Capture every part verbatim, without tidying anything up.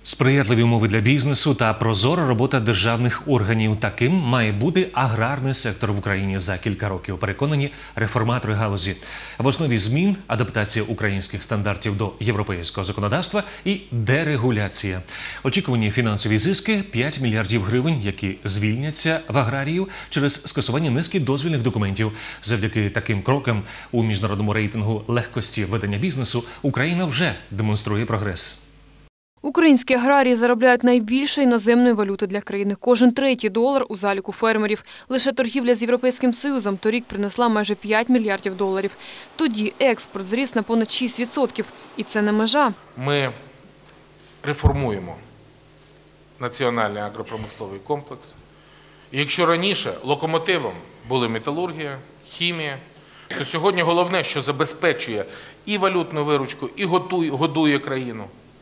Сприятливі умови для бізнесу та прозора робота державних органів. Таким має бути аграрний сектор в Україні за кілька років, переконані реформатори галузі. В основі змін – адаптація українських стандартів до європейського законодавства і дерегуляція. Очікувані фінансові зиски – п'ять мільярдів гривень, які звільняться в аграріїв через скасування низки дозвільних документів. Завдяки таким крокам у міжнародному рейтингу легкості ведення бізнесу Україна вже демонструє прогрес. Українські аграрії заробляють найбільше іноземної валюти для країни. Кожен третій долар у заліку фермерів. Лише торгівля з Європейським Союзом торік принесла майже п'ять мільярдів доларів. Тоді експорт зріс на понад шість відсотків. І це не межа. Ми реформуємо національний агропромисловий комплекс. І якщо раніше локомотивом були металургія, хімія, то сьогодні головне, що забезпечує і валютну виручку, і годує країну,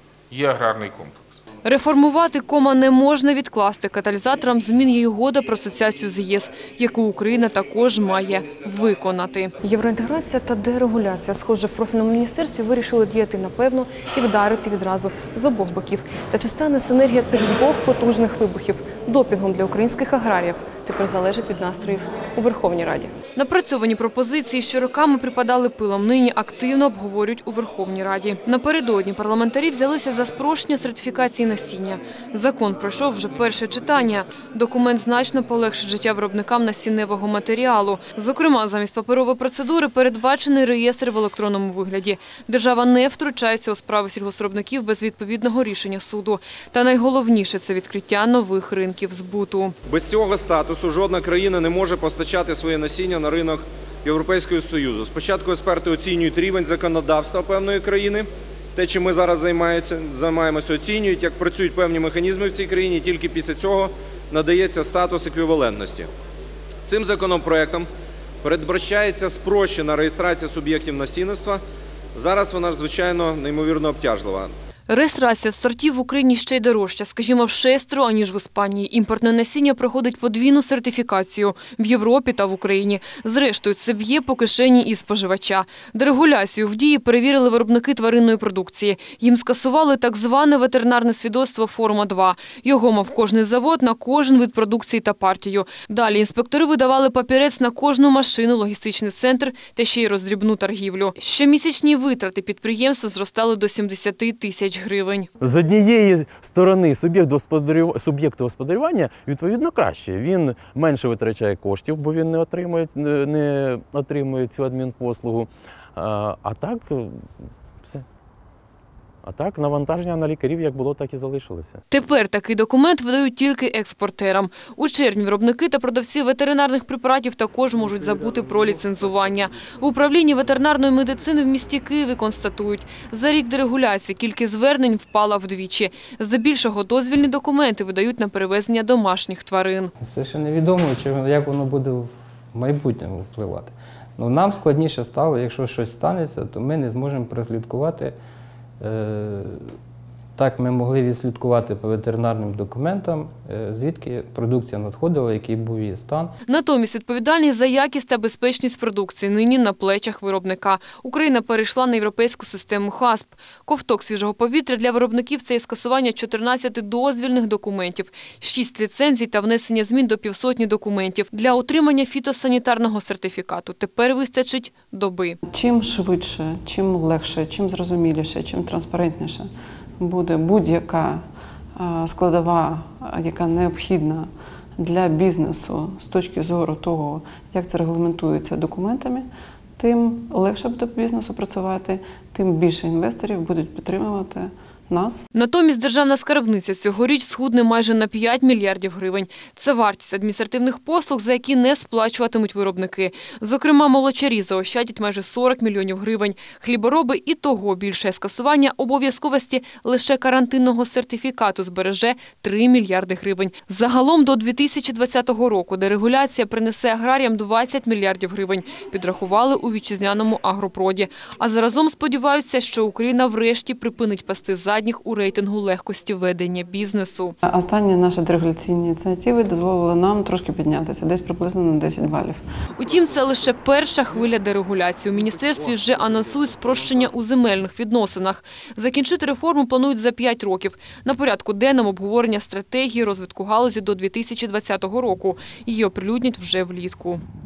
є аграрний комплекс. Реформувати кома не можна відкласти. Каталізатором змін є угода про асоціацію з ЄС, яку Україна також має виконати. Євроінтеграція та дерегуляція, схоже, в профільному міністерстві вирішили діяти напевно і вдарити відразу з обох боків. Та чи стане синергія цих двох потужних вибухів допінгом для українських аграріїв? Тепер залежить від настроїв у Верховній Раді. Напрацьовані пропозиції, що роками припадали пилом, нині активно обговорюють у Верховній Раді. Напередодні парламентарі взялися за спрощення сертифікації насіння. Закон пройшов вже перше читання. Документ значно полегшить життя виробникам насінневого матеріалу. Зокрема, замість паперової процедури передбачений реєстр в електронному вигляді. Держава не втручається у справи сільгоспвиробників без відповідного рішення суду. Та найголовніше – це відкриття нових ринків збуту. Без цього статусу жодна країна не може постачати своє насіння на ринок Європейського Союзу. Спочатку експерти оцінюють рівень законодавства певної країни, те, чим ми зараз займаємося, оцінюють, як працюють певні механізми в цій країні, і тільки після цього надається статус еквівалентності. Цим законопроектом передбачається спрощена реєстрація суб'єктів насінництва. Зараз вона, звичайно, неймовірно обтяжлива. Реєстрація сортів в Україні ще й дорожча, скажімо, в шестеро, аніж в Іспанії. Імпортне насіння проходить подвійну сертифікацію в Європі та в Україні. Зрештою, це б'є по кишені і споживача. Дерегуляцію в дії перевірили виробники тваринної продукції. Їм скасували так зване ветеринарне свідоцтво форма два. Його мав кожний завод на кожен вид продукції та партію. Далі інспектори видавали папірець на кожну машину, логістичний центр та ще й роздрібну торгівлю. Щомісячні витрати підприємства зростали до сімдесяти тисяч гривень. З однієї сторони суб'єкту господарювання відповідно краще. Він менше витрачає коштів, бо він не отримує, не отримує цю адмінпослугу. А, а так все. А так, навантаження на лікарів як було, так і залишилося. Тепер такий документ видають тільки експортерам. У червні виробники та продавці ветеринарних препаратів також можуть забути про ліцензування. В управлінні ветеринарної медицини в місті Києві констатують, за рік дерегуляції кількість звернень впала вдвічі. Здебільшого дозвільні документи видають на перевезення домашніх тварин. Це ще невідомо, як воно буде в майбутньому впливати. Ну, нам складніше стало, якщо щось станеться, то ми не зможемо прослідкувати. Так ми могли відслідкувати по ветеринарним документам, звідки продукція надходила, який був її стан. Натомість відповідальність за якість та безпечність продукції нині на плечах виробника. Україна перейшла на європейську систему хасп. Ковток свіжого повітря для виробників – це і скасування чотирнадцяти дозвільних документів, шість ліцензій та внесення змін до півсотні документів. Для отримання фітосанітарного сертифікату тепер вистачить доби. Чим швидше, чим легше, чим зрозуміліше, чим транспарентніше буде будь-яка складова, яка необхідна для бізнесу з точки зору того, як це регламентується документами, тим легше буде бізнесу працювати, тим більше інвесторів будуть підтримувати нас. Натомість державна скарбниця цьогоріч схудне майже на п'ять мільярдів гривень. Це вартість адміністративних послуг, за які не сплачуватимуть виробники. Зокрема, молочарі заощадять майже сорок мільйонів гривень. Хлібороби і того більше. Скасування обов'язковості лише карантинного сертифікату збереже три мільярди гривень. Загалом до дві тисячі двадцятого року дерегуляція принесе аграріям двадцять мільярдів гривень. Підрахували у вітчизняному агропроді. А заразом сподіваються, що Україна врешті припинить пасти за задніх у рейтингу легкості ведення бізнесу. Останні наші дерегуляційні ініціативи дозволили нам трошки піднятися, десь приблизно на десять балів. Утім, це лише перша хвиля дерегуляції. У міністерстві вже анонсують спрощення у земельних відносинах. Закінчити реформу планують за п'ять років. На порядку денному обговорення стратегії розвитку галузі до дві тисячі двадцятого року. Її оприлюднять вже влітку.